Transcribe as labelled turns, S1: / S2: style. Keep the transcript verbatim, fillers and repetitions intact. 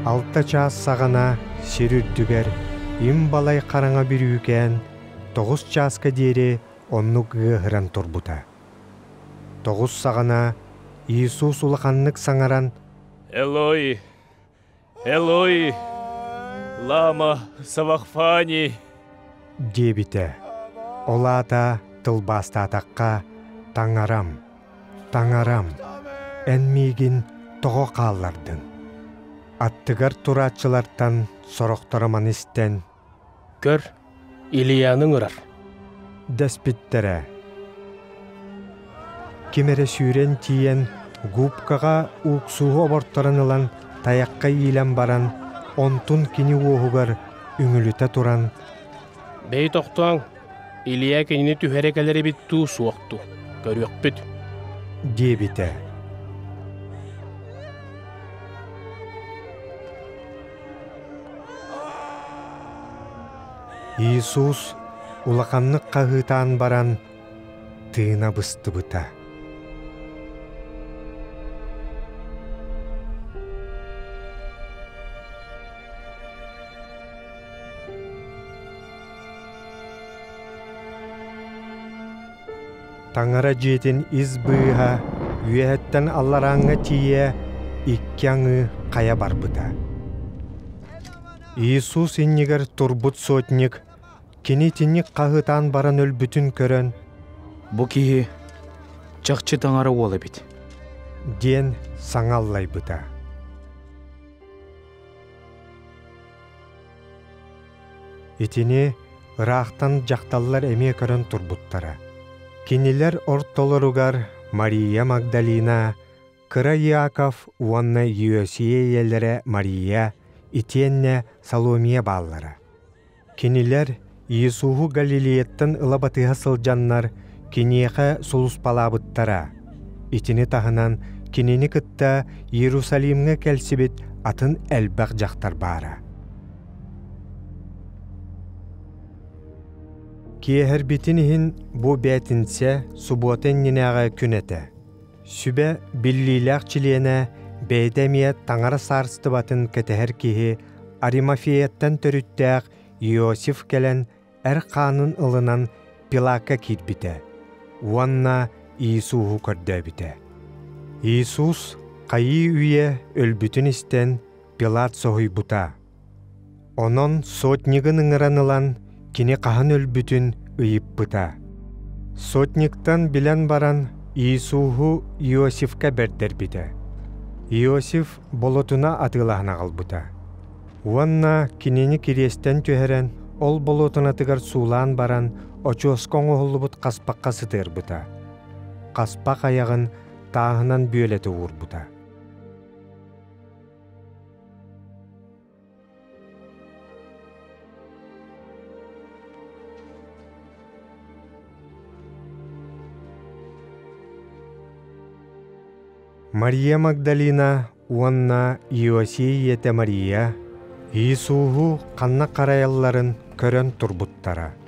S1: Алта час сағана серүрдүгер им балай қараңа бүрүүкен тоғыз часка дери оннук гыһыран турбута. Тоғыз сағана Иисус улаханнык саңаран
S2: Элой, Элой, лама савахфани
S1: дебите. Олата тылбастатаққа таңарам, таңарам, әнмейгін тоғы қаллардың. Аттыгар туратчылардан сорохтороман истен.
S3: Көр, Илияның ұрар.
S1: Дәспіттері. Кемері сүйрен тиен губкаға уқсуғы оборттаран ылан таяққа илен баран онтун кини оғығар үңіліті туран.
S3: Бей тоқтуан, Илия кенini түхерекелері битту суоқту. Көріөк бүт.
S1: Дебите. Иисус улақаннық қағытан баран тыына бысты бұта. Таңара жетін из бұйға үйәттен аллараңға тие иккяңы қая бар бұта. Иисус иннигер турбут сотник, кенетинник қағытан баран өл бүтін көрін.
S4: Бұ кихи чақчы таңары олы бит.
S1: Ден саңаллай бұта. Итіне ырақтан жақталлар әме көрін турбуттара. Кенелер ортолоругар Мария Магдалина, Кыра Иаков, Уанна Иосия елері Мария, Итенне Саломия баллары. Кенелер Иисуху Галилеяттан ылабатыға сылжаннар кенеға сұлыс палабыттара. Итіне тағынан кенені кытта Иерусалимге кәлсібет атын әлбәқ жақтар бара. Киехер битинихин бу бәтінсе субботен ненеға күнеті. Сүбе биллиләқ чилиене бәйдәмия таңара сарсты батын кәтәхер кихи Аримафияттан төріттәқ Иосиф кәлін әр қанын ылынан Пилакка китбіті. Уанна Иисуху көрді біті. Иисус қайы үйе өлбүтін істен Пилат соғый бұта. Онон сотнигын ыңыранылан кене қахан өлбүтін ұйып бұта. Сотниктан білен баран Иисуху Иосифка бердер біті. Иосиф болотуна атылағына қалбыта. Уанна кенені керестен төхерен ол болотуна тығар сулан баран очоскоң оғылыбыт қаспаққа сытыр бұта. Қаспақ аяғын тағынан бөлеті ұр бұта. Мария Магдалина, Уанна Иосия ете Мария, Иисуху қанна қараялларын көрін турбуттара.